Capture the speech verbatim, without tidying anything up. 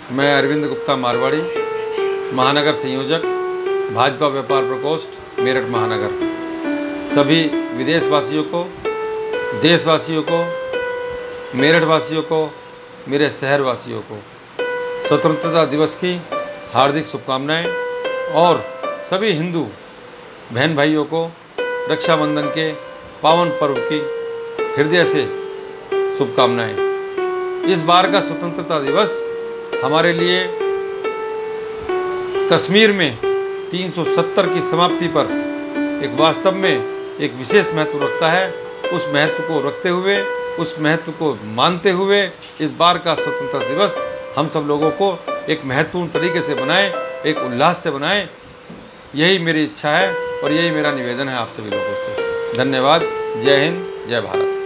मैं अरविंद गुप्ता मारवाड़ी, महानगर संयोजक, भाजपा व्यापार प्रकोष्ठ, मेरठ महानगर। सभी विदेशवासियों को, देशवासियों को, मेरठ वासियों को, मेरे शहरवासियों को स्वतंत्रता दिवस की हार्दिक शुभकामनाएं और सभी हिंदू बहन भाइयों को रक्षाबंधन के पावन पर्व की हृदय से शुभकामनाएं। इस बार का स्वतंत्रता दिवस हमारे लिए कश्मीर में तीन सौ सत्तर की समाप्ति पर एक वास्तव में एक विशेष महत्व रखता है। उस महत्व को रखते हुए, उस महत्व को मानते हुए इस बार का स्वतंत्रता दिवस हम सब लोगों को एक महत्वपूर्ण तरीके से बनाएं, एक उल्लास से बनाएं। यही मेरी इच्छा है और यही मेरा निवेदन है आप सभी लोगों से। धन्यवाद। जय हिंद, जय भारत।